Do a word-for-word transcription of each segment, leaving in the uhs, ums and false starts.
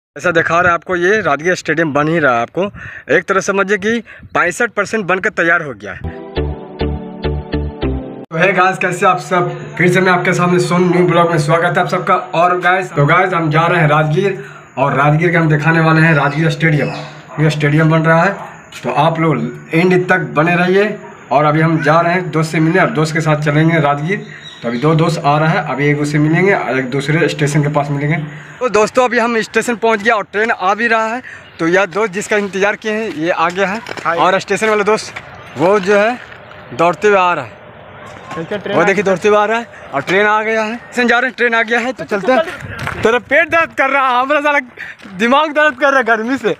ऐसा दिखा रहा है आपको, ये राजगीर स्टेडियम बन ही रहा है। आपको एक तरह समझिए कि पैंसठ परसेंट बनकर तैयार हो गया है। तो है गाइस, कैसे आप सब? फिर से मैं आपके सामने सोन न्यू ब्लॉग में स्वागत है आप सबका। और गाइस तो गाइस हम जा रहे हैं राजगीर, और राजगीर का हम दिखाने वाले हैं राजगीर स्टेडियम। ये स्टेडियम बन रहा है, तो आप लोग एंड तक बने रहिए। और अभी हम जा रहे हैं दोस्त से मिलने, और दोस्त के साथ चलेंगे राजगीर। तो अभी दो दोस्त आ रहा है, अभी एक उससे मिलेंगे और एक दूसरे स्टेशन के पास मिलेंगे। तो दोस्तों अभी हम स्टेशन पहुंच गया और ट्रेन आ भी रहा है। तो यह दोस्त जिसका इंतज़ार किए हैं ये आ गया है, और स्टेशन वाला दोस्त वो जो है दौड़ते हुए आ रहा है। वो देखिए दौड़ते हुए आ रहा है, और ट्रेन आ गया है। स्टेशन जा रहे हैं, ट्रेन आ गया है, तो चलते हैं। तेरा पेट दर्द कर रहा है, हमारा सारा दिमाग दर्द कर रहा है गर्मी से।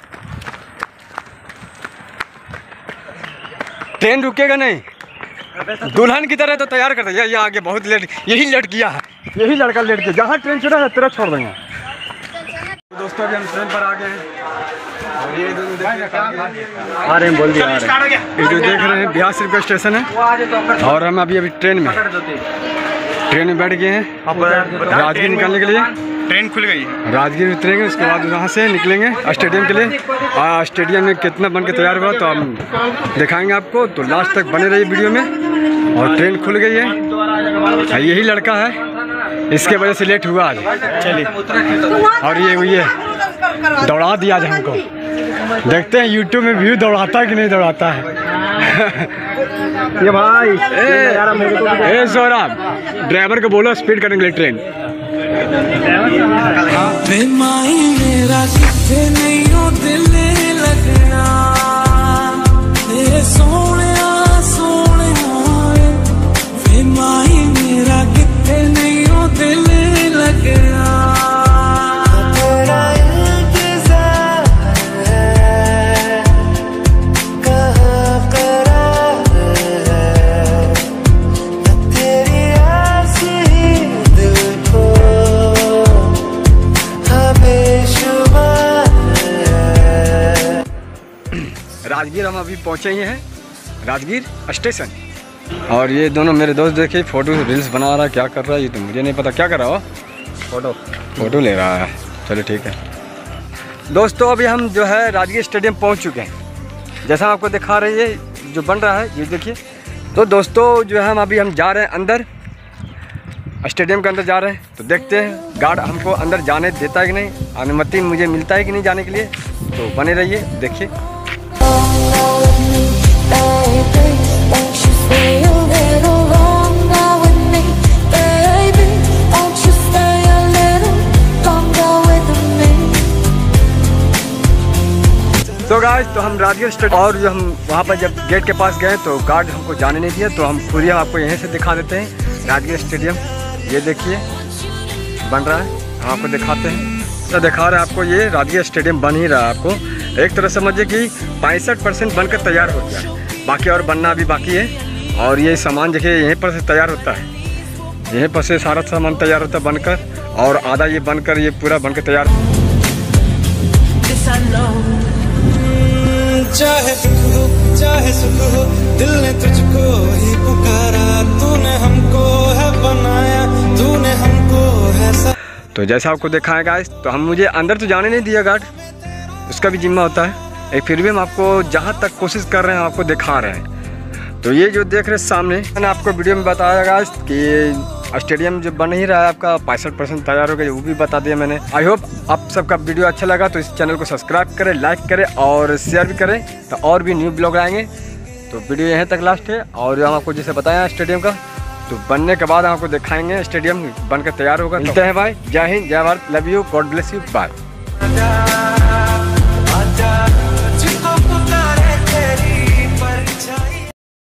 ट्रेन रुकेगा नहीं, दुल्हन की तरह तो तैयार कर दिया। ये आगे बहुत लेट, यही लेट किया है, यही लड़का लेट किया। जहाँ ट्रेन छोड़ा है तेरा छोड़ देंगे। दोस्तों अभी हम ट्रेन पर आ गए हैं, और ये आ रहे हैं, बोल दिया आ रहे हैं। ये जो देख रहे हैं बिहार सिर्फ का स्टेशन है, और हम अभी अभी ट्रेन में ट्रेन में बैठ गए हैं राजगीर निकलने के लिए। ट्रेन खुल गई है, राजगीर उतरेंगे, उसके बाद वहाँ से निकलेंगे स्टेडियम के लिए। आ, स्टेडियम में कितना बन के तैयार हुआ तो हम दिखाएंगे आपको, तो लास्ट तक बने रहिए वीडियो में। और ट्रेन खुल गई है, यही लड़का है, इसके वजह से लेट हुआ आज। चलिए, और ये ये दौड़ा दिया आज हमको। देखते हैं यूट्यूब में व्यू दौड़ाता है कि नहीं दौड़ाता है। ये भाई ए सौरभ, ड्राइवर को बोलो स्पीड करने के लिए ट्रेन। मेरा किथे नहीं हो दिल लगना, सोने सोने वे माही मेरा किथे नहीं हो दिल लगना। राजगीर हम अभी पहुँचे ही हैं, राजगीर स्टेशन। और ये दोनों मेरे दोस्त देखिए फोटो रील्स बना रहा है, क्या कर रहा है ये तो मुझे नहीं पता। क्या कर रहा हो? फोटो फोटो ले रहा है। चलो ठीक है दोस्तों, अभी हम जो है राजगीर स्टेडियम पहुँच चुके हैं। जैसा आपको दिखा रही है जो बन रहा है, ये देखिए। तो दोस्तों जो है हम अभी हम जा रहे हैं अंदर, स्टेडियम के अंदर जा रहे हैं। तो देखते हैं गार्ड हमको अंदर जाने देता है कि नहीं, अनुमति मुझे मिलता है कि नहीं जाने के लिए। तो बने रहिए, देखिए। तो गाइस तो हम राजगीर स्टेडियम, और जो हम वहाँ पर जब गेट के पास गए तो गार्ड हमको जाने नहीं दिया। तो हम पूरी हम आपको यहीं से दिखा देते हैं राजगीर स्टेडियम। ये देखिए बन रहा है, हम आपको दिखाते हैं। तो दिखा रहे हैं आपको, ये राजगीर स्टेडियम बन ही रहा है। आपको एक तरह समझिए कि पैंसठ परसेंट बनकर तैयार हो गया है, बाकी और बनना अभी बाकी है। और ये सामान देखिए यहीं पर से तैयार होता है, यहीं पर से सारा सामान तैयार होता है बनकर, और आधा ये बनकर ये पूरा बनकर तैयार। चाहे दुख हो चाहे सुख हो, दिल ने तुझको ही पुकारा, तूने हमको है बनाया, तूने हमको है सा... तो जैसा आपको देखा है गाइस, तो हम मुझे अंदर तो जाने नहीं दिया गार्ड, उसका भी जिम्मा होता है। एक फिर भी हम आपको जहाँ तक कोशिश कर रहे हैं आपको दिखा रहे हैं। तो ये जो देख रहे हैं सामने, मैंने आपको वीडियो में बताया गाइस कि स्टेडियम जो बन ही रहा है आपका पैंसठ परसेंट तैयार हो गया, वो भी बता दिया मैंने। आई होप आप सबका वीडियो अच्छा लगा, तो इस चैनल को सब्सक्राइब करें, लाइक करें और शेयर भी करें, तो और भी न्यू ब्लॉग आएंगे। तो वीडियो यहीं तक लास्ट है, और हम आपको जैसे बताया स्टेडियम का, तो बनने के बाद हम आपको दिखाएंगे स्टेडियम बनकर तैयार होगा। मिलते हैं भाई, जय हिंद, जय Bharat, love you, god bless you, bye.